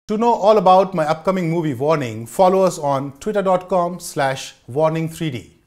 To know all about my upcoming movie Warning, follow us on twitter.com/warning3d.